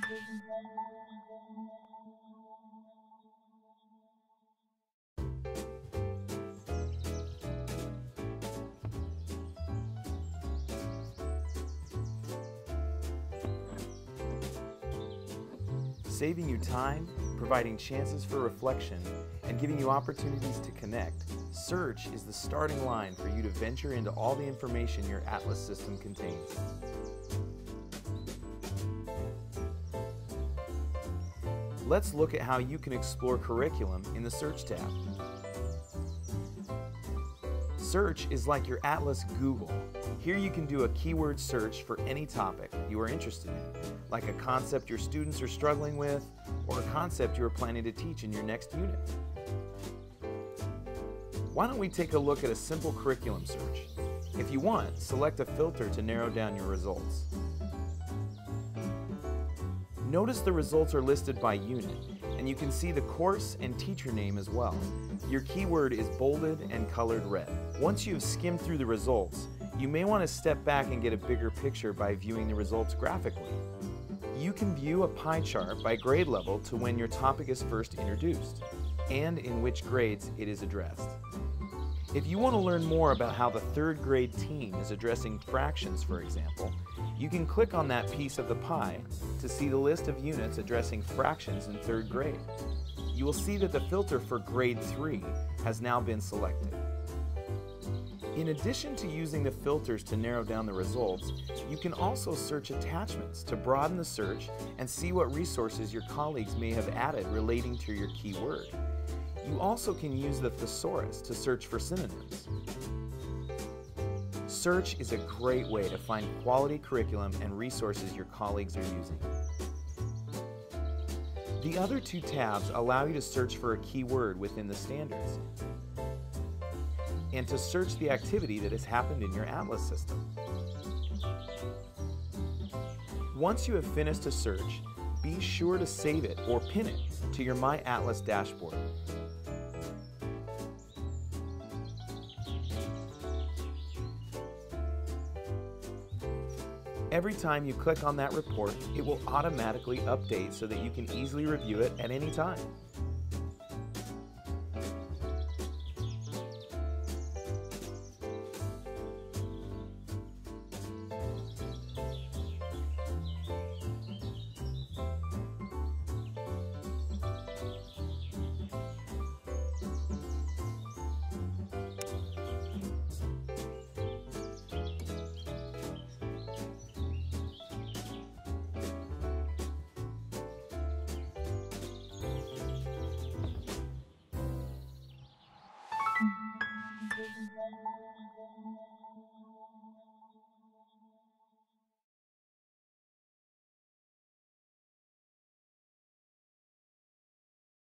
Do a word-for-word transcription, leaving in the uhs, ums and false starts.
Saving you time, providing chances for reflection, and giving you opportunities to connect, Search is the starting line for you to venture into all the information your Atlas system contains. Let's look at how you can explore curriculum in the Search tab. Search is like your Atlas Google. Here you can do a keyword search for any topic you are interested in, like a concept your students are struggling with, or a concept you are planning to teach in your next unit. Why don't we take a look at a simple curriculum search? If you want, select a filter to narrow down your results. Notice the results are listed by unit, and you can see the course and teacher name as well. Your keyword is bolded and colored red. Once you have skimmed through the results, you may want to step back and get a bigger picture by viewing the results graphically. You can view a pie chart by grade level to when your topic is first introduced, and in which grades it is addressed. If you want to learn more about how the third grade team is addressing fractions, for example, you can click on that piece of the pie to see the list of units addressing fractions in third grade. You will see that the filter for grade three has now been selected. In addition to using the filters to narrow down the results, you can also search attachments to broaden the search and see what resources your colleagues may have added relating to your keyword. You also can use the thesaurus to search for synonyms. Search is a great way to find quality curriculum and resources your colleagues are using. The other two tabs allow you to search for a keyword within the standards and to search the activity that has happened in your Atlas system. Once you have finished a search, be sure to save it or pin it to your My Atlas dashboard. Every time you click on that report, it will automatically update so that you can easily review it at any time. Thank you.